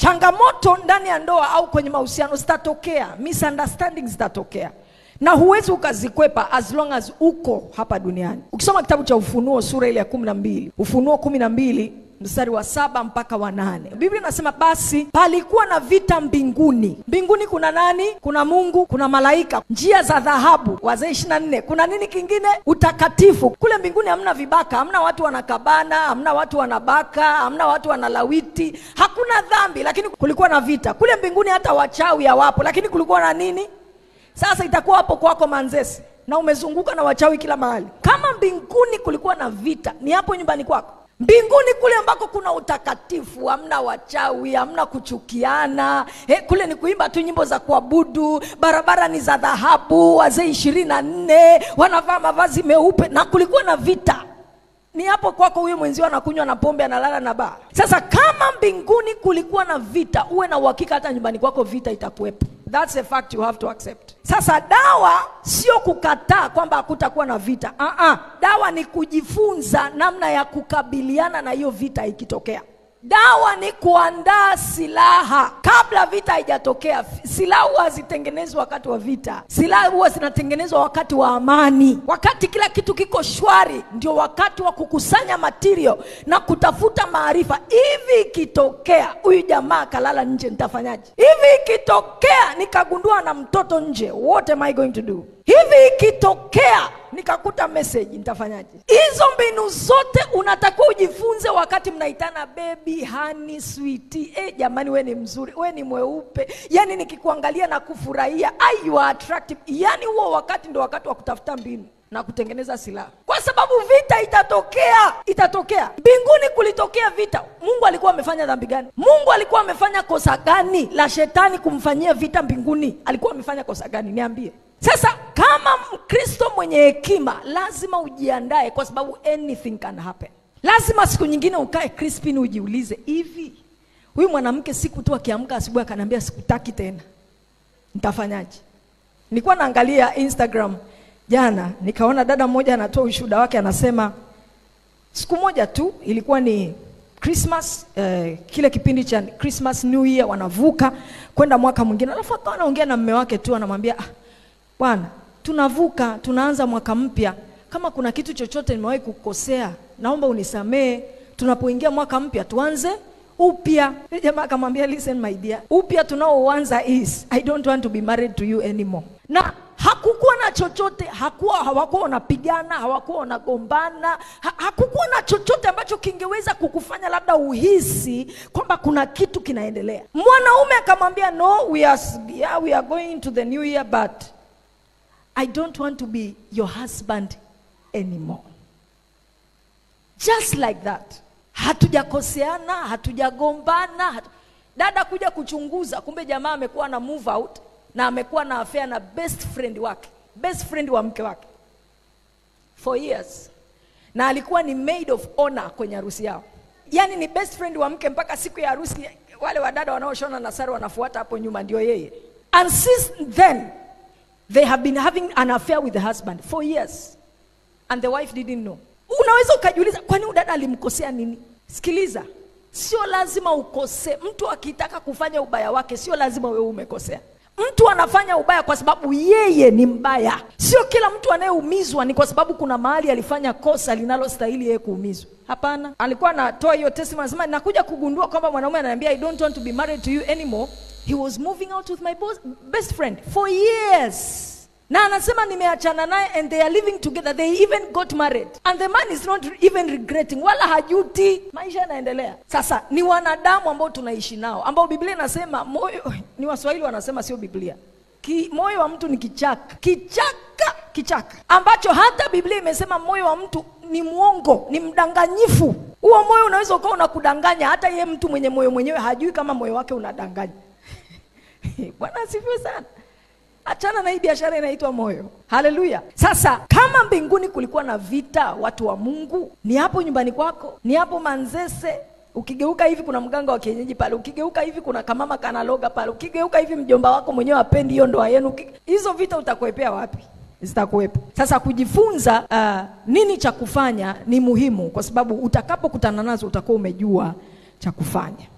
Changamoto ndani ya ndoa au kwenye mahusiano zitatokea, misunderstandings zitatokea, na huwezi ukazikwepa as long as uko hapa duniani. Ukisoma kitabu cha Ufunuo sura ile ya 12, Ufunuo 12 mstari wa 7 mpaka wa 8, Biblia inasema basi palikuwa na vita mbinguni. Mbinguni kuna nani? Kuna Mungu, kuna malaika, njia za dhahabu, Wazee 24. Kuna nini kingine? Utakatifu. Kule mbinguni hamna vibaka, hamna watu wanakabana, hamna watu wanabaka, hamna watu wanalawiti, hakuna dhambi, lakini kulikuwa na vita. Kule mbinguni hata wachawi hawapo, lakini kulikuwa na nini? Sasa itakuwa hapo kwako Manzese na umezunguka na wachawi kila mahali. Kama mbinguni kulikuwa na vita, ni hapo nyumbani kwako. Mbinguni kule ambako kuna utakatifu, hamna wachawi, hamna kuchukiana. Kule ni kuimba tu nyimbo za kuabudu, barabara ni za dhahabu, Wazee 24 wanavaa mavazi meupe, na kulikuwa na vita. Ni hapo kwako huyo mwenzio anakunywa na pombe, analala na baa. Sasa kama mbinguni kulikuwa na vita, uwe na uhakika hata nyumbani kwako vita itakuwepo. That's a fact you have to accept. Sasa dawa sio kukataa kwamba hakutakuwa na vita. Dawa ni kujifunza namna ya kukabiliana na hiyo vita ikitokea. Dawa ni kuandaa silaha kabla vita haijatokea. Silaha huwa hazitengenezwa wakati wa vita. Silaha huwa zinatengenezwa wakati wa amani. Wakati kila kitu kiko shwari, ndio wakati wa kukusanya material na kutafuta maarifa. Hivi ikitokea huyu jamaa kalala nje, nitafanyaje? Hivi ikitokea nikagundua na mtoto nje, what am I going to do? Hivi ikitokea nikakuta message, nitafanyaje? Hizo mbinu zote unatakiwa ujifunze wakati mnaitana baby, honey, sweetie. Jamani, we ni mzuri, we ni mweupe, yani nikikuangalia na kufurahia, you are attractive. Yani huo wakati ndio wakati wa kutafuta mbinu na kutengeneza silaha, kwa sababu vita itatokea. Mbinguni kulitokea vita. Mungu alikuwa amefanya dhambi gani? Mungu alikuwa amefanya kosa gani la shetani kumfanyia vita mbinguni? Alikuwa amefanya kosa gani? Niambie. Sasa kama Mkristo mwenye hekima, lazima ujiandae, kwa sababu anything can happen. Lazima siku nyingine ukae crispin, ujiulize, hivi huyu mwanamke siku tu akiamka asubuhi akaniambia sikutaki tena, nitafanyaje? Nilikuwa naangalia Instagram jana, nikaona dada mmoja anatoa ushuhuda wake, anasema siku moja tu, ilikuwa ni Christmas, kile kipindi cha Christmas New Year, wanavuka kwenda mwaka mwingine. Alafu akawa anaongea na mume wake tu, anamwambia bwana, tunavuka, tunaanza mwaka mpya. Kama kuna kitu chochote nimewahi kukosea, naomba unisamee. Tunapoingia mwaka mpya tuanze upya. Jamaa akamwambia, listen my dear, upya tunaoanza is I don't want to be married to you anymore. Na hakukuwa na chochote, hawakuwa wanapigana, hawakuwa wanagombana, hakukuwa na chochote ambacho kingeweza kukufanya labda uhisi kwamba kuna kitu kinaendelea. Mwanaume akamwambia, no, we are going to the new year, but I don't want to be your husband anymore. Just like that. Hatujakoseana, hatujagombana. Dada kuja kuchunguza, kumbe jamaa amekuwa na move out na amekuwa na affair na best friend wake, best friend wa mke wake for years, na alikuwa ni maid of honor kwenye harusi yao. Yani ni best friend wa mke mpaka siku ya harusi wale wadada wanaoshona na sare wanafuata hapo nyuma, ndio yeye. And since then they have been having an affair with the husband for years, and the wife didn't know. Unaweza ukajiuliza, kwani udada alimkosea nini? Sikiliza, sio lazima ukose. Mtu akitaka kufanya ubaya wake, sio lazima wewe umekosea. Mtu anafanya ubaya kwa sababu yeye ni mbaya. Sio kila mtu anayeumizwa ni kwa sababu kuna mahali alifanya kosa linalostahili yeye kuumizwa. Hapana. Alikuwa anatoa hiyo testimony, anasema nakuja kugundua kwamba mwanaume ananiambia I don't want to be married to you anymore. He was moving out with my best friend for years. Na anasema nimeachana naye, and they are living together. They even got married. And the man is not even regretting. Wala hajuti. Maisha yanaendelea. Sasa ni wanadamu ambao tunaishi nao, ambao Biblia inasema moyo, ni Waswahili wanasema sio Biblia, moyo wa mtu ni kichaka. Kichaka ambacho hata Biblia imesema moyo wa mtu ni muongo, ni mdanganyifu. Huo moyo unaweza ukawa unakudanganya, hata yeye mtu mwenye moyo mwenyewe hajui kama moyo wake unadanganya. Bwana asifiwe sana. Achana na hii biashara inaitwa moyo. Haleluya. Sasa kama mbinguni kulikuwa na vita, watu wa Mungu, ni hapo nyumbani kwako, ni hapo Manzese. Ukigeuka hivi kuna mganga wa kienyeji pale, ukigeuka hivi kuna kamama kanaloga pale, ukigeuka hivi mjomba wako mwenyewe apendi hiyo ndoa yenu. Hizo vita utakuepea wapi? Zitakuepo. Sasa kujifunza nini cha kufanya ni muhimu, kwa sababu utakapokutana nazo utakuwa umejua cha kufanya.